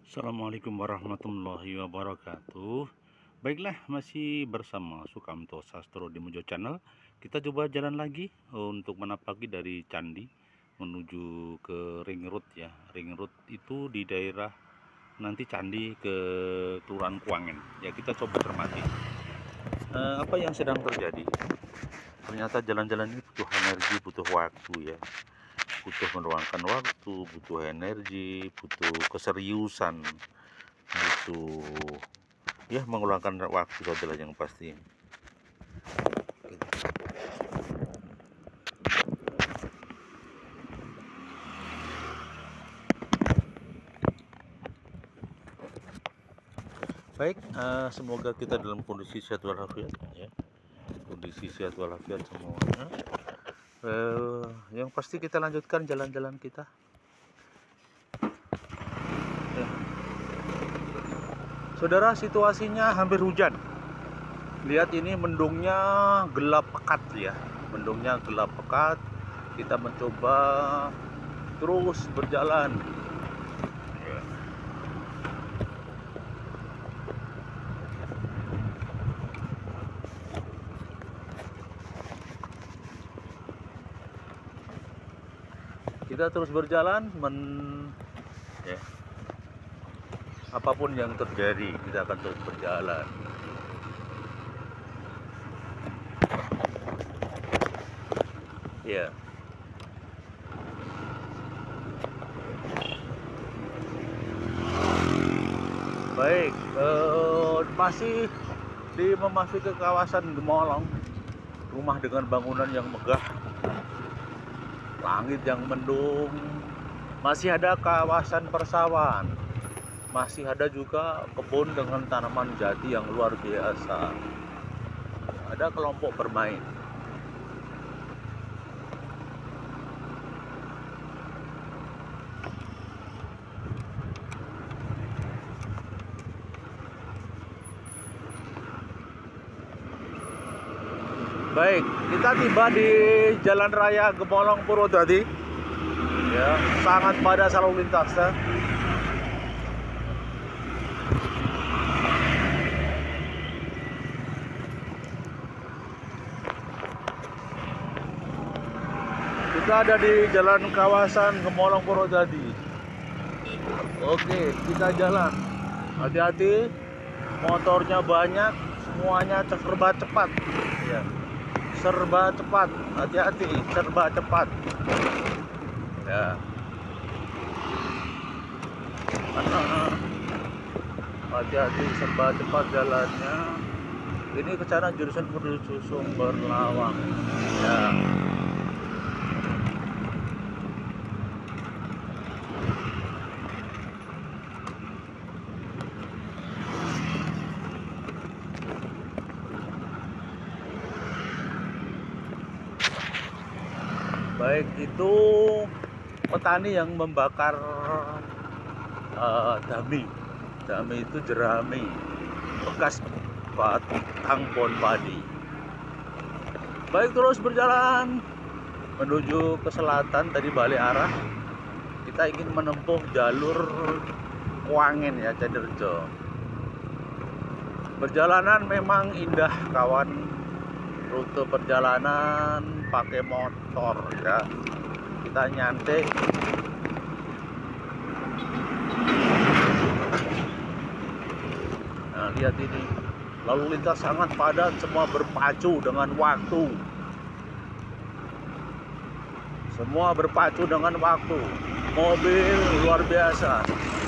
Assalamualaikum warahmatullahi wabarakatuh. Baiklah, masih bersama Sukamto Sastro di Mojo Channel. Kita coba jalan lagi untuk menapaki dari Candi menuju ke Ring Road ya. Ring Road itu di daerah nanti Candi ke Kelurahan Kuangen. Ya, kita coba cermati apa yang sedang terjadi. Ternyata jalan-jalan ini butuh energi, butuh waktu ya. Butuh meluangkan waktu, butuh energi, butuh keseriusan, butuh ya mengeluarkan waktu sajalah yang pasti. Baik, semoga kita dalam kondisi sehat walafiat ya, kondisi sehat walafiat semuanya. Yang pasti kita lanjutkan jalan-jalan kita ya. Saudara, situasinya hampir hujan. Lihat ini mendungnya gelap pekat ya, mendungnya gelap pekat. Kita mencoba terus berjalan. Kita terus berjalan ya. Apapun yang terjadi, kita akan terus berjalan. Ya. Baik, masih memasuki kawasan Gemolong, rumah dengan bangunan yang megah, langit yang mendung, masih ada kawasan persawahan, masih ada juga kebun dengan tanaman jati yang luar biasa. Ada kelompok bermain. Baik, kita tiba di Jalan Raya Gemolong Purwodadi. Ya, sangat padat lalu lintasnya. Kita ada di jalan kawasan Gemolong Purwodadi. Oke, kita jalan. Hati-hati, motornya banyak, semuanya serba cepat. Ya. Serba cepat, hati-hati, serba cepat ya. Hati-hati, serba cepat jalannya. Ini ke sana jurusan menuju Sumber Lawang ya. Baik, itu petani yang membakar dami. Dami itu jerami, bekas batang pohon padi. Baik, terus berjalan menuju ke selatan, tadi balik arah. Kita ingin menempuh jalur Kuangen ya, Cederjo. Perjalanan memang indah kawan. Rute perjalanan pakai motor ya, kita nyantai. Nah, lihat ini, lalu lintas sangat padat, semua berpacu dengan waktu. Semua berpacu dengan waktu. Mobil luar biasa.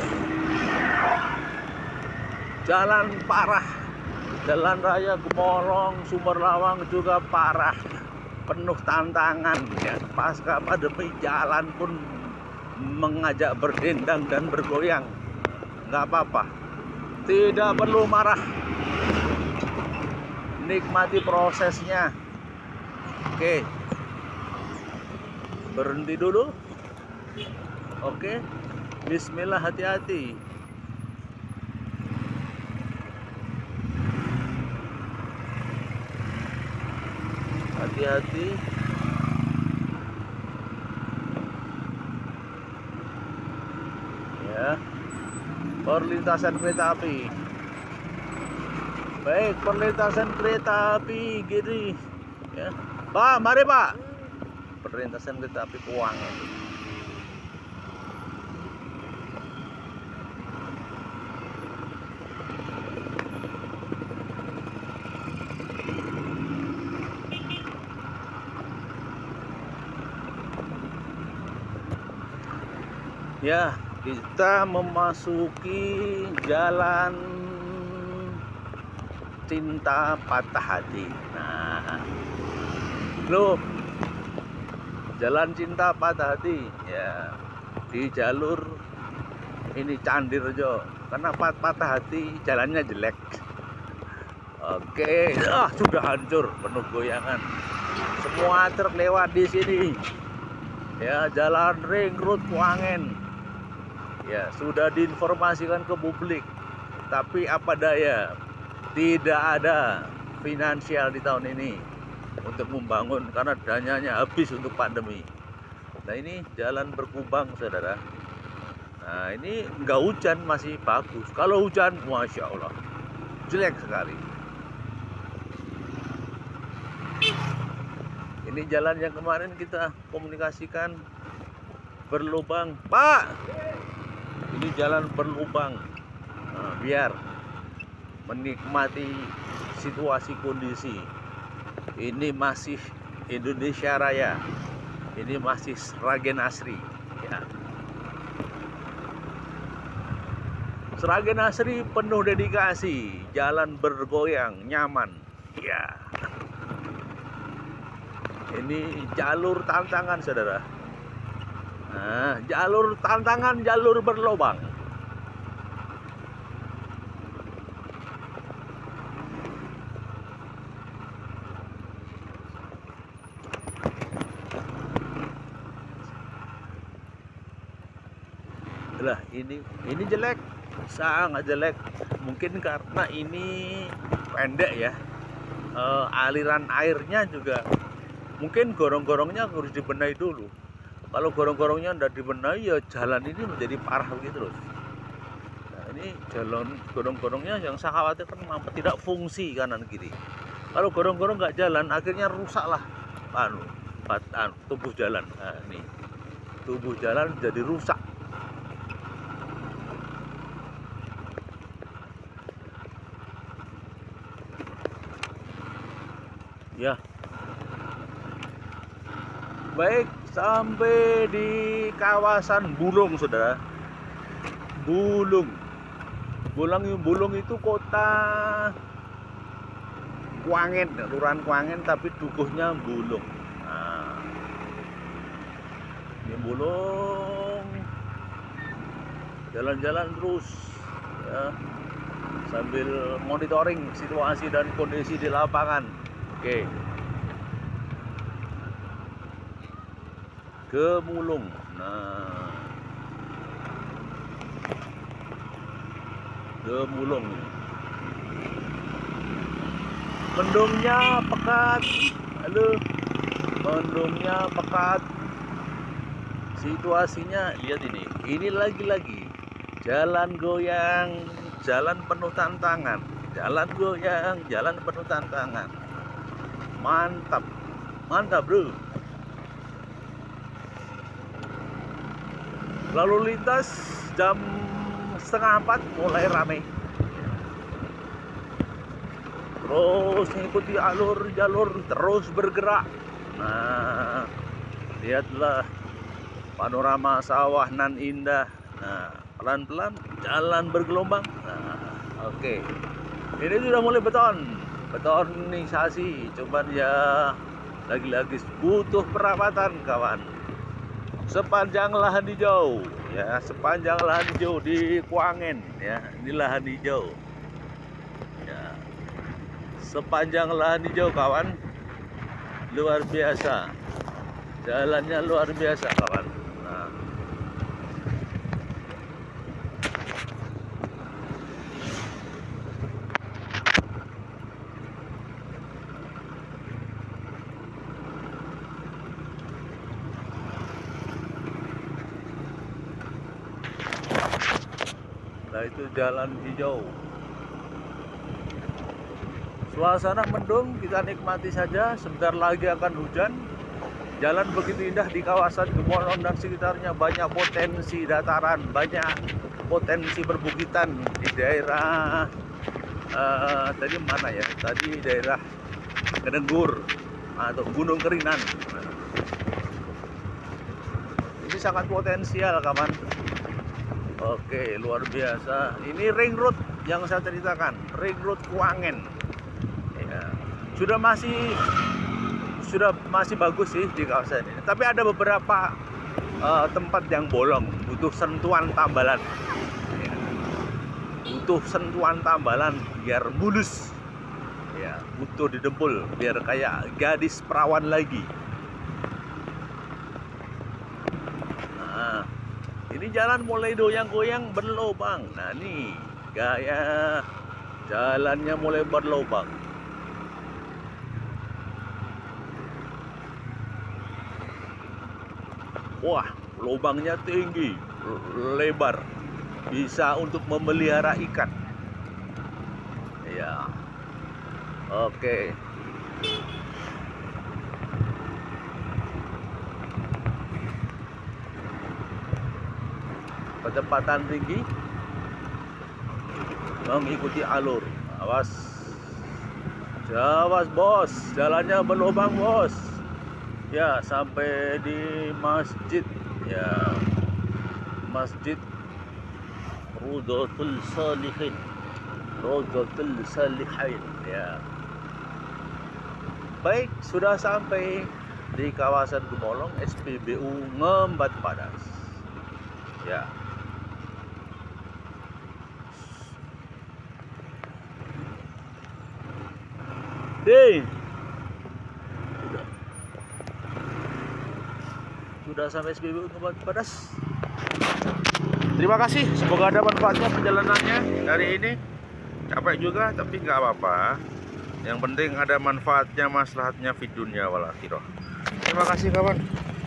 Jalan parah. Jalan Raya Gemolong, Sumber Lawang juga parah, penuh tantangan ya. Pasca pandemi jalan pun mengajak berdendang dan bergoyang. Nggak apa-apa, tidak perlu marah, nikmati prosesnya. Oke, berhenti dulu. Oke, bismillah, hati-hati. Hati-hati. Ya. perlintasan kereta api. Baik, perlintasan kereta api gini ya. Pak, mari Pak. Perlintasan kereta api Kuangan. Ya, kita memasuki jalan cinta patah hati. Nah, loh, jalan cinta patah hati ya di jalur ini Candirejo. Karena patah hati jalannya jelek. Oke, sudah hancur, penuh goyangan. Semua truk lewat di sini. Ya, jalan ring road Kuangan. Ya, sudah diinformasikan ke publik. Tapi apa daya, tidak ada finansial di tahun ini untuk membangun karena dananya habis untuk pandemi. Nah, ini jalan berkubang, saudara. Nah, ini nggak hujan masih bagus. Kalau hujan, masya Allah, jelek sekali. Ini jalan yang kemarin kita komunikasikan berlubang, Pak. Ini jalan berlubang. Nah, biar menikmati situasi kondisi. Ini masih Indonesia Raya. Ini masih Sragen Asri. Ya. Sragen Asri penuh dedikasi, jalan bergoyang, nyaman. Ya. Ini jalur tantangan, saudara. Nah, jalur tantangan, jalur berlubang. Lah, ini jelek, sangat jelek. Mungkin karena ini pendek ya. Aliran airnya juga mungkin gorong-gorongnya harus dibenahi dulu. Kalau gorong-gorongnya tidak dibenahi, ya jalan ini menjadi parah begitu terus. Nah, ini jalan gorong-gorongnya yang saya khawatir kan tidak fungsi kanan kiri. Kalau gorong-gorong nggak jalan, akhirnya rusaklah tubuh jalan. Nah, ini tubuh jalan jadi rusak. Ya. Baik, sampai di kawasan Bulung, saudara. Bulung itu kota Kuangan, kelurahan Kuangan, tapi dukuhnya Bulung. Nah, ini Bulung, jalan-jalan terus ya, sambil monitoring situasi dan kondisi di lapangan. Oke. Ke Mulung. Nah, ke Mulung. Mendungnya pekat. Halo. Mendungnya pekat. Situasinya lihat ini. Ini lagi-lagi jalan goyang, jalan penuh tantangan. Jalan goyang, jalan penuh tantangan. Mantap. Mantap, bro. Lalu lintas jam 3:30 mulai ramai. Terus mengikuti jalur terus bergerak. Nah, lihatlah panorama sawah nan indah. Nah, pelan-pelan jalan bergelombang. Nah, oke. Ini sudah mulai betonisasi. Cuman ya lagi-lagi butuh perawatan, kawan. Sepanjang lahan hijau ya, sepanjang lahan hijau di Kuangan ya, ini lahan hijau ya, sepanjang lahan hijau, kawan, luar biasa, jalannya luar biasa, kawan. Nah, Nah itu jalan hijau. Suasana mendung, kita nikmati saja. Sebentar lagi akan hujan. Jalan begitu indah di kawasan Gemolong dan sekitarnya. Banyak potensi dataran, banyak potensi perbukitan di daerah tadi mana ya? Tadi daerah Kedenggur atau Gunung Kerinan. Ini sangat potensial, kawan. Oke, luar biasa. Ini ring road yang saya ceritakan, ring road Kuangen. Ya, sudah masih bagus sih di kawasan ini. Tapi ada beberapa tempat yang bolong, butuh sentuhan tambalan. Ya, butuh sentuhan tambalan biar mulus. Ya, butuh didempul biar kayak gadis perawan lagi. Nah, ini jalan mulai goyang-goyang berlobang. Nah, nih gaya jalannya mulai berlobang. Wah, lubangnya tinggi, lebar, bisa untuk memelihara ikan. Ya, oke. Kecepatan tinggi, mengikuti alur. Awas, awas bos, jalannya berlubang bos. Ya, sampai di masjid, ya, Masjid Rodotul Salihin, ya. Baik, sudah sampai di kawasan Gemolong, SPBU Ngembat Padas. Ya. Sudah sampai SPBU Ngembat Padas. Terima kasih, semoga ada manfaatnya perjalanannya hari ini. Capek juga, tapi nggak apa-apa. Yang penting ada manfaatnya, maslahatnya, fidunya wal akhirah. Terima kasih kawan.